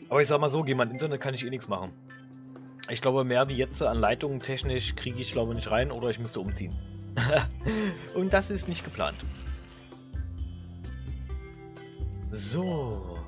Aber ich sag mal so, geh mal ins Internet, kann ich eh nichts machen. Ich glaube, mehr wie jetzt an Leitungen technisch kriege ich, glaube nicht rein oder ich müsste umziehen. Und das ist nicht geplant. So.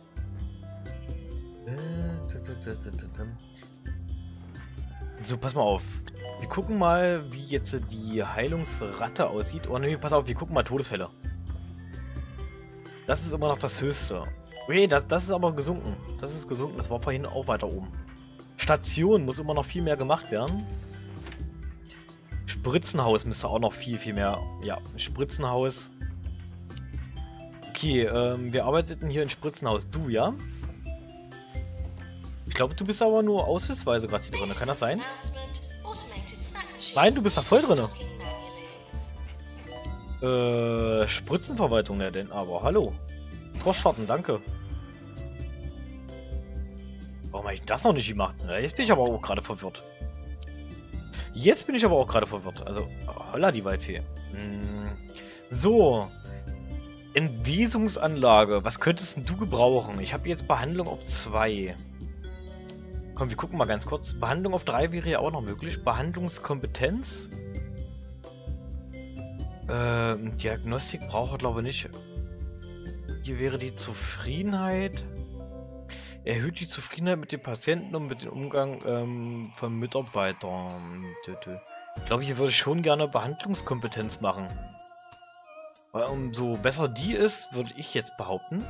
So, pass mal auf. Wir gucken mal, wie jetzt die Heilungsratte aussieht. Oh ne, pass auf, wir gucken mal Todesfälle. Das ist immer noch das Höchste. Okay, das ist aber gesunken. Das ist gesunken. Das war vorhin auch weiter oben. Station muss immer noch viel mehr gemacht werden. Spritzenhaus müsste auch noch viel mehr. Ja, Spritzenhaus. Okay, wir arbeiteten hier in Spritzenhaus. Du, ja? Ich glaube, du bist aber nur aushilfsweise gerade hier drin. Kann das sein? Nein, du bist da voll drin. Spritzenverwaltung, ja denn. Aber hallo. Vorstarten, danke. Warum habe ich das noch nicht gemacht? Ja, jetzt bin ich aber auch gerade verwirrt. Also, holla die Waldfee. So. Entwesungsanlage. Was könntest denn du gebrauchen? Ich habe jetzt Behandlung auf 2. Komm, wir gucken mal ganz kurz. Behandlung auf 3 wäre ja auch noch möglich. Behandlungskompetenz. Diagnostik braucht er, glaube ich, nicht. Hier wäre die Zufriedenheit. Erhöht die Zufriedenheit mit den Patienten und mit dem Umgang von Mitarbeitern. Ich glaube, hier würde ich schon gerne Behandlungskompetenz machen. Weil umso besser die ist, würde ich jetzt behaupten.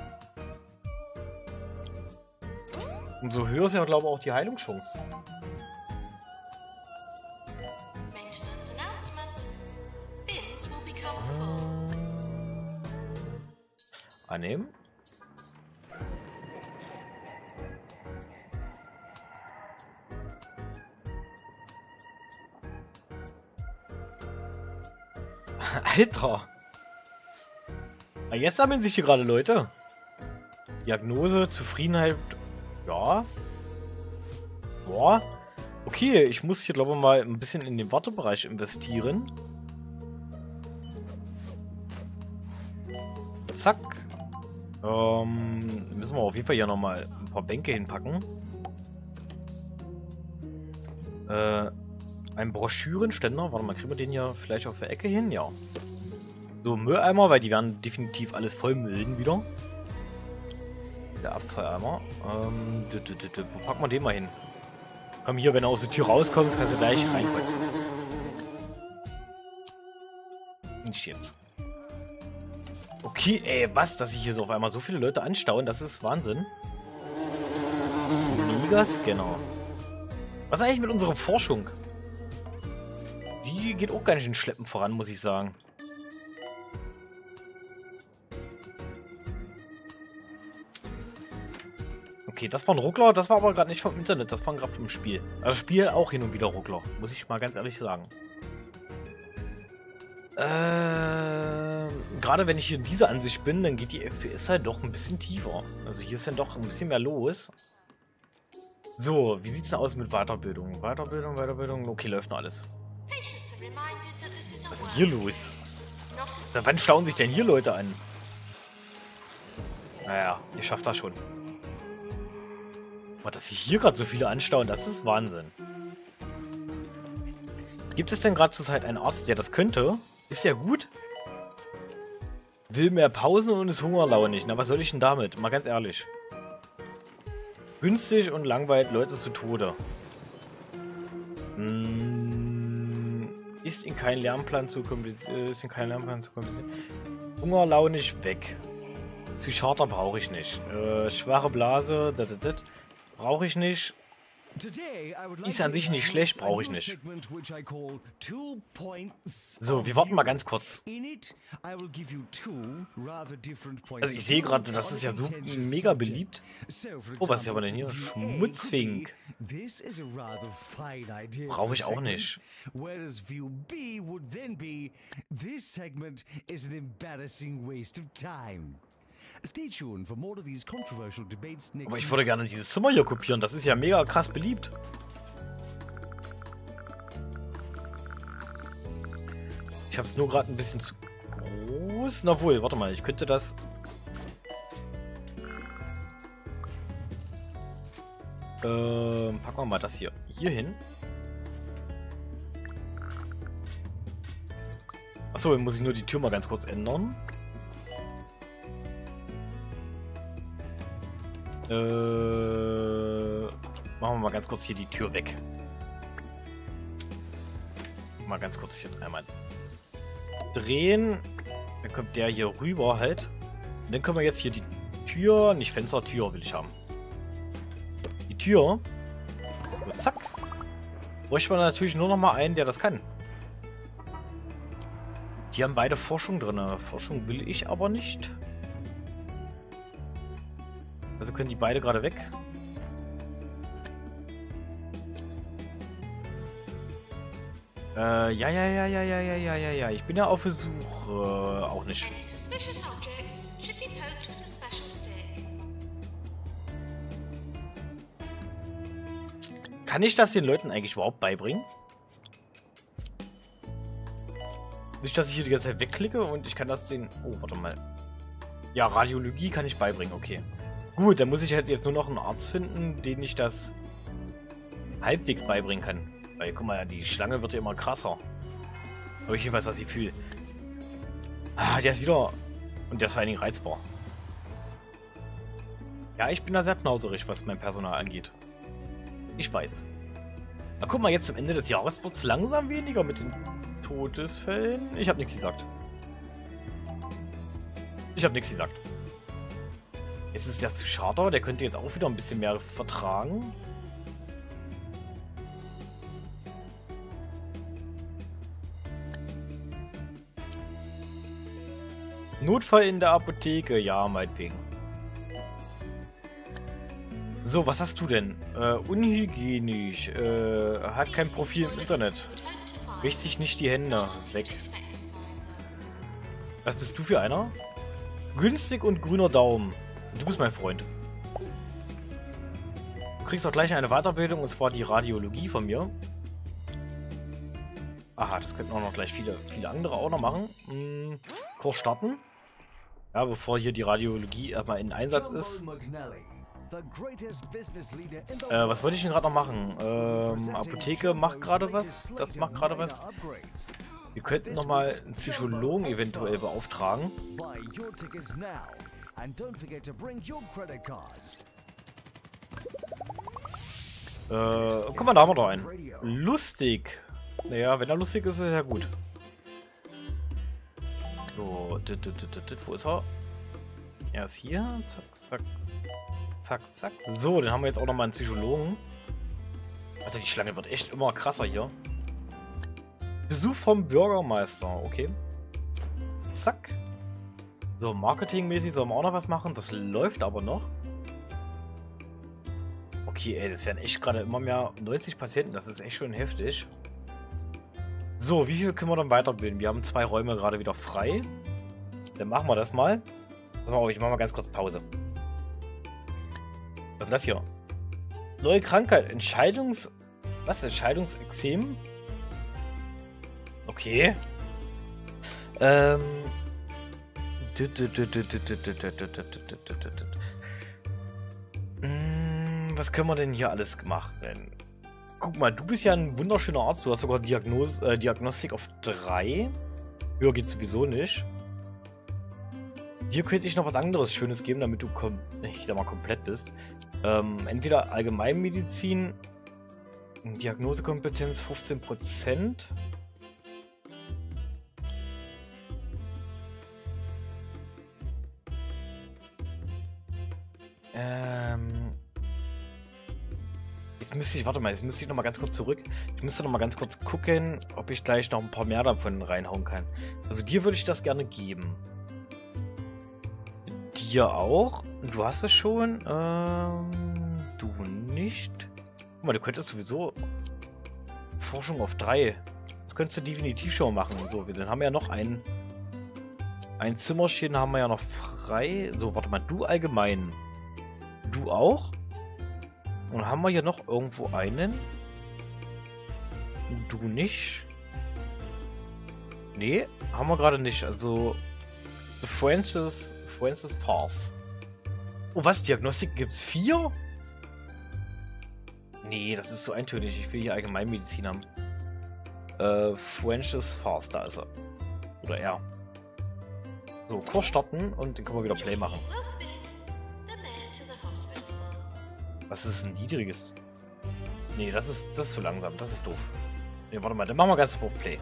Umso höher ist ja, glaube ich, auch die Heilungschance. Annehmen. Alter! Jetzt sammeln sich hier gerade Leute. Diagnose, Zufriedenheit. Ja. Boah. Okay, ich muss hier, glaube ich, mal ein bisschen in den Wartebereich investieren. Zack. Müssen wir auf jeden Fall hier nochmal ein paar Bänke hinpacken. Ein Broschürenständer. Warte mal, kriegen wir den hier vielleicht auf der Ecke hin? Ja. So, Mülleimer, weil die werden definitiv alles vollmüllen wieder. Der Abfalleimer. Wo packen wir den mal hin? Komm hier, wenn du aus der Tür rauskommst, kannst du gleich reinkreuzen. Nicht jetzt. Okay, ey, was? Dass sich hier so auf einmal so viele Leute anstauen, das ist Wahnsinn. Megascanner. Was ist eigentlich mit unserer Forschung? Die geht auch gar nicht in Schleppen voran, muss ich sagen. Okay, das war ein Ruckler, das war aber gerade nicht vom Internet, das war gerade vom Spiel. Also Spiel auch hin und wieder Ruckler, muss ich mal ganz ehrlich sagen. Gerade wenn ich hier in dieser Ansicht bin, dann geht die FPS halt doch ein bisschen tiefer. Also hier ist dann doch ein bisschen mehr los. So, wie sieht's denn aus mit Weiterbildung? Weiterbildung, okay, läuft noch alles. Was ist hier los? Na, wann stauen sich denn hier Leute an? Naja, ihr schafft das schon. Aber dass sich hier gerade so viele anstauen, das ist Wahnsinn. Gibt es denn gerade zurzeit einen Arzt, der das könnte? Ist ja gut. Will mehr Pausen und ist hungerlaunig. Na, was soll ich denn damit? Mal ganz ehrlich. Günstig und langweilt Leute zu Tode. Ist in keinen Lernplan zu kompliziert. Hungerlaunig weg. Psychiater brauche ich nicht. Schwache Blase. Brauche ich nicht. Ist an sich nicht schlecht, brauche ich nicht. So, wir warten mal ganz kurz. Also ich sehe gerade, das ist ja so mega beliebt. Oh, was ist aber denn hier? Schmutzfink. Brauche ich auch nicht. Aber ich würde gerne dieses Zimmer hier kopieren. Das ist ja mega krass beliebt. Ich habe es nur gerade ein bisschen zu groß. Na wohl, warte mal. Ich könnte das... Packen wir mal das hier hin. Achso, dann muss ich nur die Tür mal ganz kurz ändern. Machen wir mal ganz kurz hier die Tür weg. Mal ganz kurz hier einmal drehen. Dann kommt der hier rüber halt. Und dann können wir jetzt hier die Tür, nicht Fenster, Tür will ich haben. Die Tür. So, zack. Bräuchte man natürlich nur noch mal einen, der das kann. Die haben beide Forschung drin. Forschung will ich aber nicht. Also können die beide gerade weg. Ja. Ich bin ja auf Besuch. Auch nicht. Kann ich das den Leuten eigentlich überhaupt beibringen? Nicht, dass ich hier die ganze Zeit wegklicke und ich kann das den... Oh, warte mal. Ja, Radiologie kann ich beibringen, okay. Gut, dann muss ich halt jetzt nur noch einen Arzt finden, den ich das halbwegs beibringen kann. Weil, guck mal, die Schlange wird ja immer krasser. Aber ich weiß, was ich fühle. Ah, der ist wieder... Und der ist vor allen Dingen reizbar. Ja, ich bin da sehr knauserig, was mein Personal angeht. Ich weiß. Na, guck mal, jetzt zum Ende des Jahres wird es langsam weniger mit den Todesfällen. Ich habe nichts gesagt. Jetzt ist der Psychiater, der könnte jetzt auch wieder ein bisschen mehr vertragen. Notfall in der Apotheke, ja, meinetwegen. So, was hast du denn? Unhygienisch, hat kein Profil im Internet. Wäscht sich nicht die Hände. Weg. Was bist du für einer? Günstig und grüner Daumen. Du bist mein Freund. Du kriegst auch gleich eine Weiterbildung, und zwar die Radiologie von mir. Aha, das könnten auch noch gleich viele andere auch noch machen. Kurs starten. Ja, bevor hier die Radiologie erstmal in Einsatz ist. Was wollte ich denn gerade noch machen? Apotheke macht gerade was. Das macht gerade was. Wir könnten nochmal einen Psychologen eventuell beauftragen. Guck mal, da haben wir doch einen. Lustig. Naja, wenn er lustig ist, ist er ja gut. So, wo ist er? Er ist hier. Zack, zack. Zack, zack. So, dann haben wir jetzt auch nochmal einen Psychologen. Also die Schlange wird echt immer krasser hier. Besuch vom Bürgermeister, okay. Zack. So, marketingmäßig sollen wir auch noch was machen. Das läuft aber noch. Okay, ey, das werden echt gerade immer mehr 90 Patienten. Das ist echt schon heftig. So, wie viel können wir dann weiterbilden? Wir haben 2 Räume gerade wieder frei. Dann machen wir das mal. Pass mal auf, ich mache mal ganz kurz Pause. Was ist das hier? Neue Krankheit. Was? Entscheidungsexem? Okay. Was können wir denn hier alles machen? Guck mal, du bist ja ein wunderschöner Arzt. Du hast sogar Diagnostik auf 3. Höher geht sowieso nicht. Dir könnte ich noch was anderes Schönes geben, damit du ich sag mal, komplett bist. Entweder Allgemeinmedizin, Diagnosekompetenz 15%. Jetzt müsste ich, warte mal, jetzt müsste ich noch mal ganz kurz zurück. Ich müsste noch mal ganz kurz gucken, ob ich gleich noch ein paar mehr davon reinhauen kann. Also dir würde ich das gerne geben. Dir auch. Du hast es schon. Du nicht. Guck mal, du könntest sowieso Forschung auf 3. Das könntest du definitiv schon machen. So, dann haben wir ja noch ein Zimmerchen haben wir ja noch frei. So, warte mal, du allgemein. Du auch? Und haben wir hier noch irgendwo einen? Du nicht? Nee, haben wir gerade nicht. Also, The Francis Farce. Oh, was? Diagnostik gibt's 4? Nee, das ist so eintönig. Ich will hier Allgemeinmedizin haben. French Fast, da ist er. Oder er. So, Kurs starten und dann können wir wieder Play machen. Was ist ein niedriges? Nee, das ist zu langsam. Das ist doof. Nee, warte mal, dann machen wir ganz auf Play.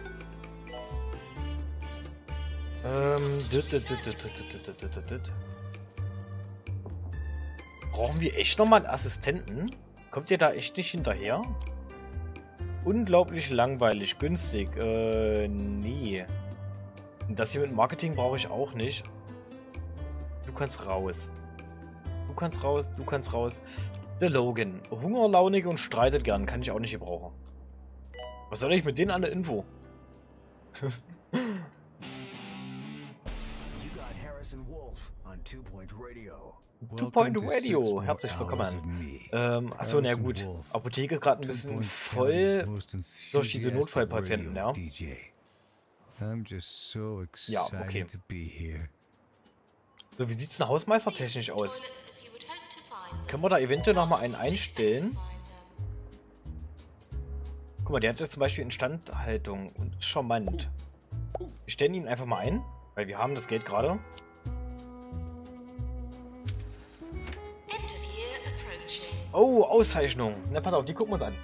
Brauchen wir echt nochmal einen Assistenten? Kommt ihr da echt nicht hinterher? Unglaublich langweilig, günstig. Nee. Und das hier mit Marketing brauche ich auch nicht. Du kannst raus. Du kannst raus, du kannst raus. Der Logan. Hungerlaunig und streitet gern. Kann ich auch nicht gebrauchen. Was soll ich mit denen an der Info? Two Point Radio. Herzlich willkommen. Achso, na gut. Apotheke ist gerade ein bisschen voll durch diese Notfallpatienten, ja. Ja, okay. So, wie sieht's denn hausmeistertechnisch aus? Können wir da eventuell nochmal einen einstellen? Guck mal, der hat jetzt zum Beispiel Instandhaltung und ist charmant. Wir stellen ihn einfach mal ein, weil wir haben das Geld gerade. Oh, Auszeichnung. Na, pass auf, die gucken wir uns an.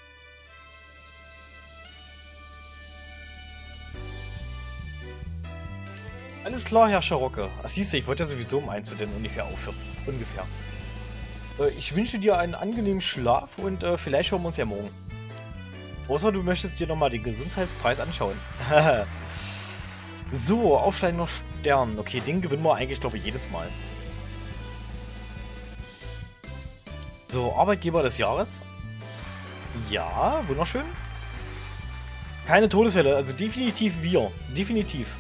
Alles klar, Herr Scharocke. Ach, siehst du, ich wollte ja sowieso um 1 denn ungefähr aufhören. Ungefähr. Ich wünsche dir einen angenehmen Schlaf und vielleicht hören wir uns ja morgen. Außer du möchtest dir nochmal den Gesundheitspreis anschauen. So, aufsteigender Stern. Okay, den gewinnen wir eigentlich, glaube ich, jedes Mal. So, Arbeitgeber des Jahres. Ja, wunderschön. Keine Todesfälle, also definitiv wir. Definitiv.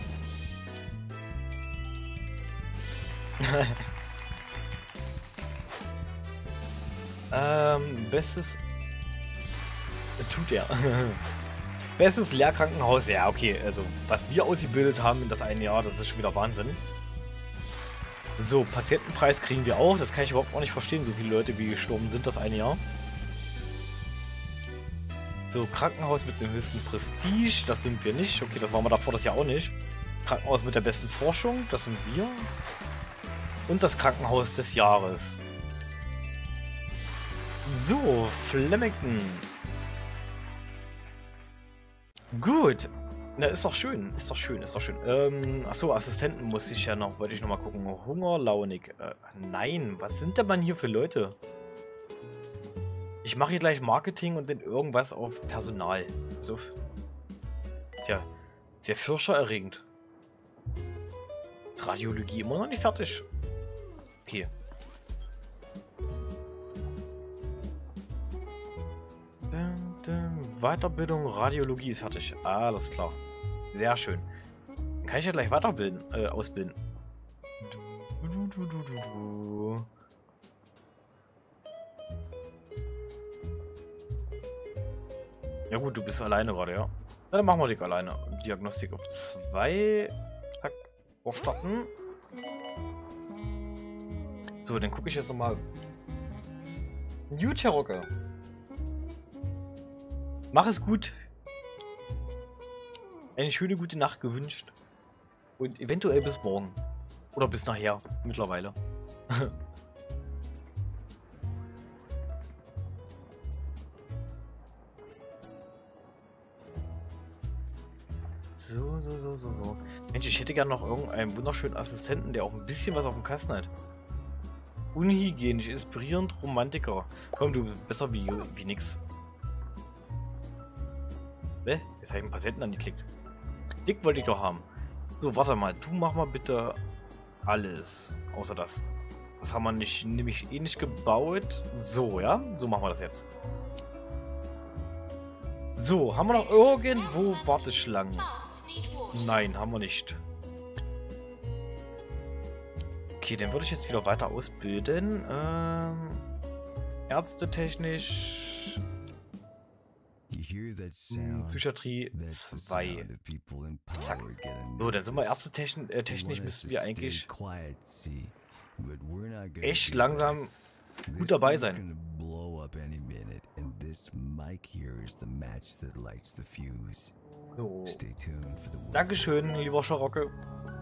Bestes... Tut er. Bestes Lehrkrankenhaus. Ja, okay, also was wir ausgebildet haben in das eine Jahr, das ist schon wieder Wahnsinn. So, Patientenpreis kriegen wir auch. Das kann ich überhaupt auch nicht verstehen, so viele Leute wie gestorben sind das eine Jahr. So, Krankenhaus mit dem höchsten Prestige, das sind wir nicht. Okay, das waren wir davor das Jahr auch nicht. Krankenhaus mit der besten Forschung, das sind wir. Und das Krankenhaus des Jahres. So, Flemington. Gut. Na, ist doch schön. Ist doch schön, ist doch schön. Achso, Assistenten muss ich ja noch, wollte ich noch mal gucken. Hungerlaunig. Nein, was sind denn man hier für Leute? Ich mache hier gleich Marketing und dann irgendwas auf Personal. So. Tja, sehr furchterregend. Ist Radiologie immer noch nicht fertig. Okay. Weiterbildung, Radiologie ist fertig. Alles klar. Sehr schön. Dann kann ich ja gleich weiterbilden, ausbilden. Ja gut, du bist alleine gerade, ja. Na, dann machen wir dich alleine. Diagnostik auf 2. Zack. Aufstarten. So, dann gucke ich jetzt nochmal. Gut, Scharocke. Mach es gut. Eine schöne gute Nacht gewünscht. Und eventuell bis morgen. Oder bis nachher. Mittlerweile. So. Mensch, ich hätte gerne noch irgendeinen wunderschönen Assistenten, der auch ein bisschen was auf dem Kasten hat. Unhygienisch, inspirierend, Romantiker. Komm, du bist besser wie nix. Jetzt habe ich einen Patienten angeklickt. Dick wollte ich doch haben. So, warte mal. Du mach mal bitte alles. Außer das. Das haben wir nicht, nämlich eh nicht gebaut. So, ja? So machen wir das jetzt. So, haben wir noch irgendwo Warteschlangen? Nein, haben wir nicht. Okay, dann würde ich jetzt wieder weiter ausbilden. Ärztetechnisch. Psychiatrie 2. Zack. So, dann sind wir ärztetechnisch müssten wir eigentlich echt langsam gut dabei sein. up any minute, and this mic here is the match that lights the fuse. So. Stay tuned for the Dankeschön, lieber Scharocke.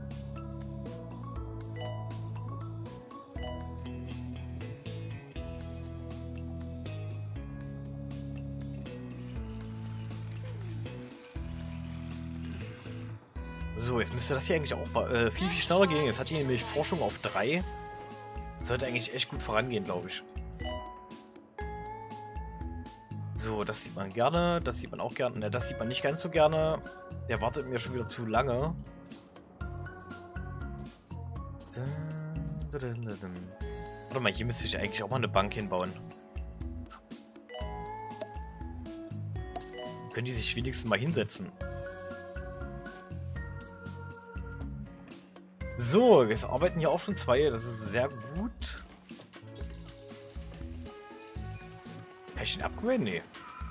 So, jetzt müsste das hier eigentlich auch viel schneller gehen. Jetzt hat hier nämlich Forschung auf 3. Sollte eigentlich echt gut vorangehen, glaube ich. So, das sieht man gerne. Das sieht man auch gerne. Ne, das sieht man nicht ganz so gerne. Der wartet mir schon wieder zu lange. Warte mal, hier müsste ich eigentlich auch mal eine Bank hinbauen. Können die sich wenigstens mal hinsetzen? So, jetzt arbeiten hier auch schon 2. Das ist sehr gut. Kann ich den upgraden? Nee.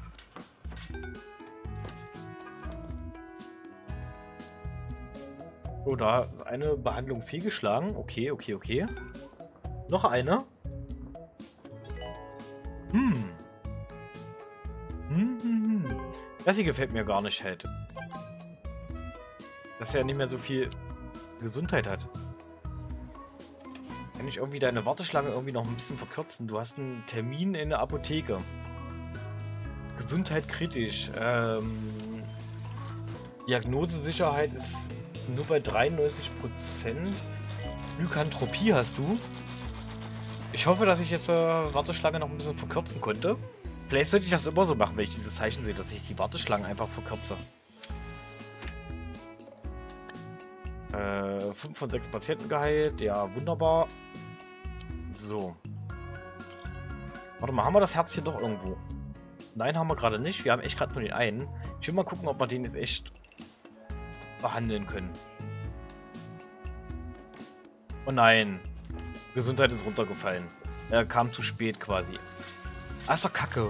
Oh, da ist eine Behandlung fehlgeschlagen. Okay, okay, okay. Noch eine. Das hier gefällt mir gar nicht halt. Dass er nicht mehr so viel Gesundheit hat. Kann ich irgendwie deine Warteschlange irgendwie noch ein bisschen verkürzen? Du hast einen Termin in der Apotheke. Gesundheit kritisch. Diagnosesicherheit ist nur bei 93%. Lykanthropie hast du. Ich hoffe, dass ich jetzt Warteschlange noch ein bisschen verkürzen konnte. Vielleicht sollte ich das immer so machen, wenn ich dieses Zeichen sehe, dass ich die Warteschlange einfach verkürze. 5 von 6 Patienten geheilt. Ja, wunderbar. So. Warte mal, haben wir das Herz hier doch irgendwo? Nein, haben wir gerade nicht. Wir haben echt gerade nur den einen. Ich will mal gucken, ob wir den jetzt echt behandeln können. Oh nein. Gesundheit ist runtergefallen. Er kam zu spät quasi. Ah, ist doch kacke.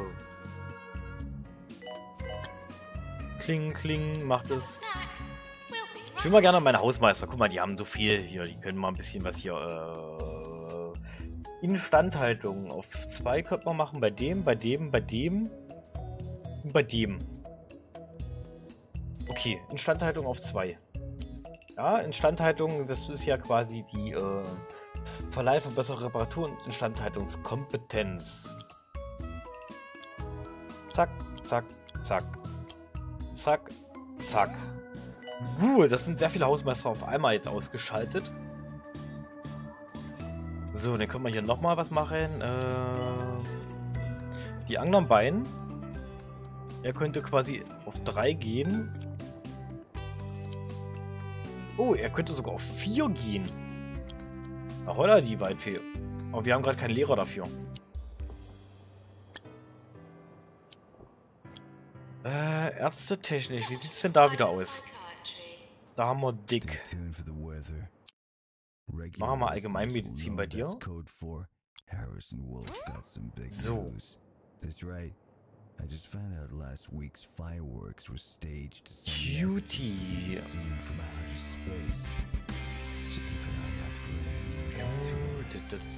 Kling, kling, macht es. Ich will mal gerne meine Hausmeister. Guck mal, die haben so viel hier. Die können mal ein bisschen was hier. Instandhaltung. Auf 2 könnte man machen. Bei dem, bei dem, bei dem. Und bei dem. Okay, Instandhaltung auf 2. Ja, Instandhaltung, das ist ja quasi die Verleih von besserer Reparatur und Instandhaltungskompetenz. Zack, zack, zack. Zack, zack. Gut, das sind sehr viele Hausmeister auf einmal jetzt ausgeschaltet. So, dann können wir hier nochmal was machen. Die anderen beiden. Er könnte quasi auf 3 gehen. Oh, er könnte sogar auf 4 gehen. Na holla, die Waldfee. Aber wir haben gerade keinen Lehrer dafür. Ärztetechnik. Wie sieht's denn da wieder aus? Da haben wir dick. Machen wir mal Allgemeinmedizin bei dir. So. I just found out last week's fireworks were staged to send Cutie. seen from outer space. Should keep an eye out for any unusual tours.